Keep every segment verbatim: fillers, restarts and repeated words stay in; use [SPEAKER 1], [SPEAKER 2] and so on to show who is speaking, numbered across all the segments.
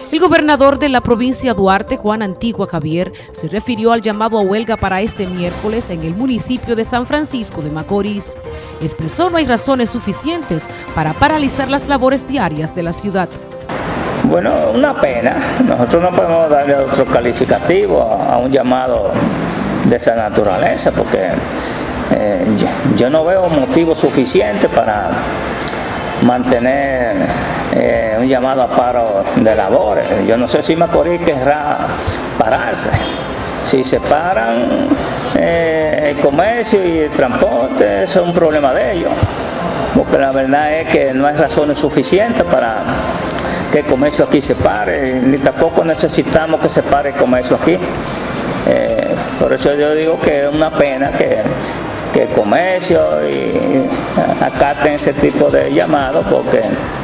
[SPEAKER 1] El gobernador de la provincia Duarte, Juan Antigua Javier, se refirió al llamado a huelga para este miércoles en el municipio de San Francisco de Macorís. Expresó no hay razones suficientes para paralizar las labores diarias de la ciudad.
[SPEAKER 2] Bueno, una pena. Nosotros no podemos darle otro calificativo a un llamado de esa naturaleza porque eh, yo, yo no veo motivo suficiente para mantener eh, un llamado a paro de labores. Yo no sé si Macorís querrá pararse. Si se paran eh, el comercio y el transporte, eso es un problema de ellos. Porque la verdad es que no hay razones suficientes para que el comercio aquí se pare, ni tampoco necesitamos que se pare el comercio aquí. Eh, por eso yo digo que es una pena que que el comercio y acaten ese tipo de llamados, porque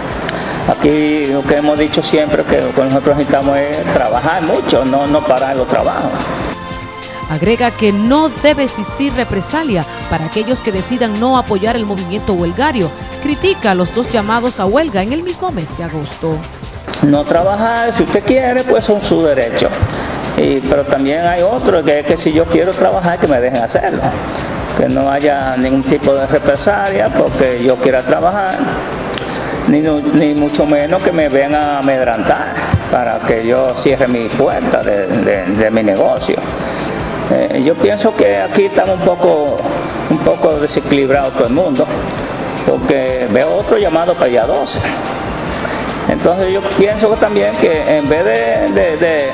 [SPEAKER 2] aquí lo que hemos dicho siempre que lo que nosotros necesitamos es trabajar mucho, no, no parar los trabajos.
[SPEAKER 1] Agrega que no debe existir represalia para aquellos que decidan no apoyar el movimiento huelgario. Critica los dos llamados a huelga en el mismo mes de agosto.
[SPEAKER 2] No trabajar, si usted quiere, pues son sus derechos. Y, pero también hay otro que es que si yo quiero trabajar, que me dejen hacerlo. Que no haya ningún tipo de represalia porque yo quiera trabajar, ni, ni mucho menos que me vengan a amedrantar para que yo cierre mi puerta de, de, de mi negocio. Eh, yo pienso que aquí estamos un poco, un poco desequilibrados todo el mundo, porque veo otro llamado para el día doce. Entonces yo pienso que también que en vez de, de, de,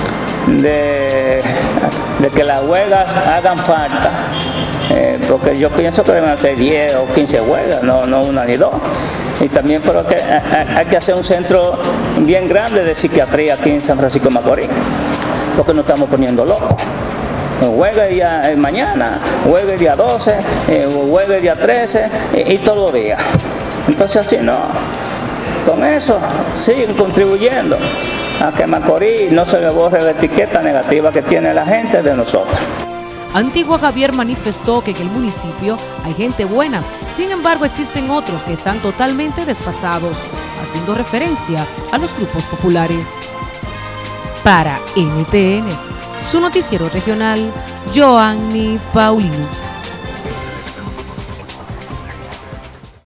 [SPEAKER 2] de, de que las huelgas hagan falta, Eh, porque yo pienso que deben ser diez o quince huelgas, no, no una ni dos. Y también pero que, hay, hay que hacer un centro bien grande de psiquiatría aquí en San Francisco de Macorís, porque nos estamos poniendo locos. Huelga el día eh, mañana, huelga el día doce, eh, huelga el día trece y, y todos los días. Entonces así no. Con eso siguen contribuyendo a que Macorís no se le borre la etiqueta negativa que tiene la gente de nosotros.
[SPEAKER 1] Antigua Javier manifestó que en el municipio hay gente buena, sin embargo existen otros que están totalmente desfasados, haciendo referencia a los grupos populares. Para N T N, su noticiero regional, Joanny Paulino.